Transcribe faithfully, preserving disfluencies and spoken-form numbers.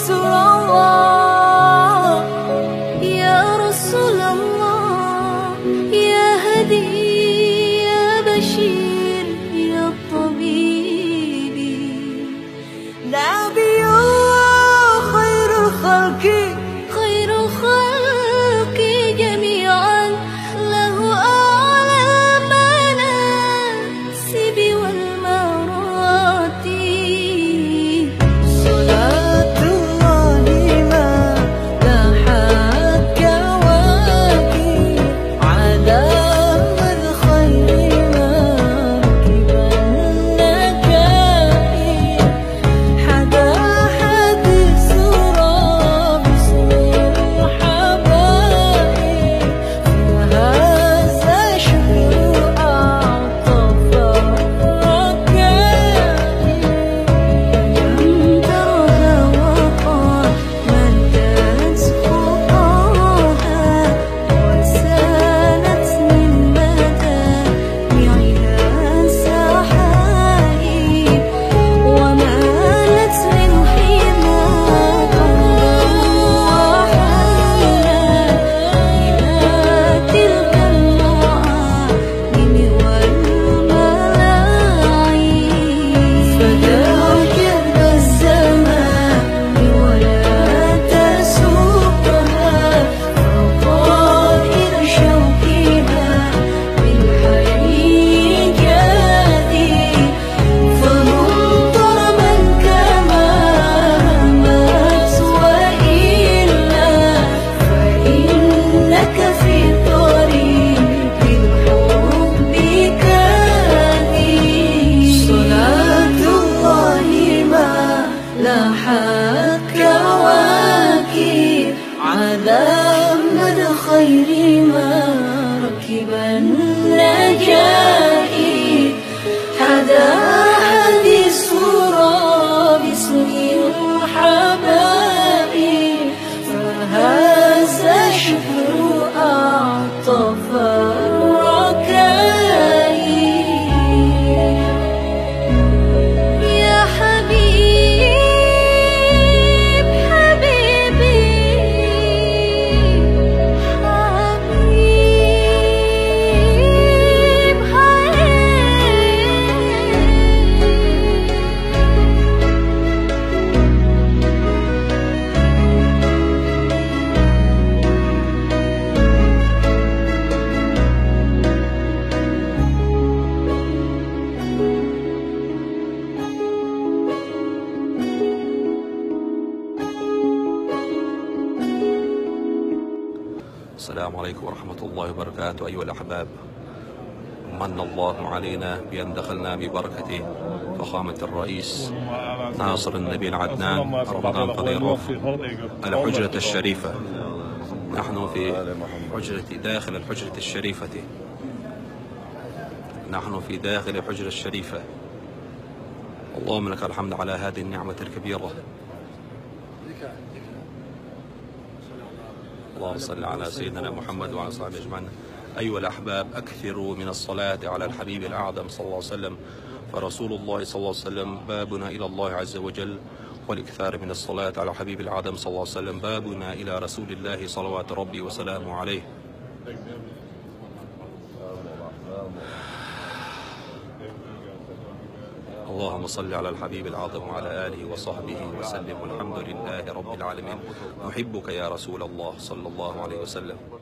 رسول الله يا رسول الله يا هدي يا بشير يا طبيب نبي خير الخلق خير الخلق جميعا له أعلى المناسب والمراتب صلاة الله ما لاحت كواكب على من خير مركب النجائب حدا حديث رابس الحبائب فهذا شكر أعطف الركائب لم ترها وقال مدت خطاها وسالت من مدامعها سحائب ومالت من حمى أرضا وحالا إلى تلك المعالم والملاعين فداك الزمان ولا تسوقها فطائر شوكها بالحي جادي فمنظر من كما همت وإلا فإنك في طريق الحب كادي صلاة الله ما لاحت كواكب على مدى خير ما ركب النجائب حدا حديث رابس الحبائب فهذا شكر أعطف الركائب يا حبيب حبيبي حبيب السلام عليكم ورحمة الله وبركاته. أيها الأحباب، من الله علينا بأن دخلنا ببركة فخامة الرئيس ناصر النبي العدنان رمضان قدير الحجرة الشريفة. نحن في حجرة داخل الحجرة الشريفة نحن في داخل الحجرة الشريفة. اللهم لك الحمد على هذه النعمة الكبيرة. اللهم صل على سيدنا محمد وعلى صحبه اجمعين. ايها الاحباب، اكثروا من الصلاه على الحبيب الاعظم صلى الله عليه وسلم، فرسول الله صلى الله عليه وسلم بابنا الى الله عز وجل، والاكثار من الصلاه على الحبيب الاعظم صلى الله عليه وسلم بابنا الى رسول الله صلوات ربي وسلامه عليه. اللهم صل على الحبيب العظيم وعلى آله وصحبه وسلم، والحمد لله رب العالمين. نحبك يا رسول الله صلى الله عليه وسلم.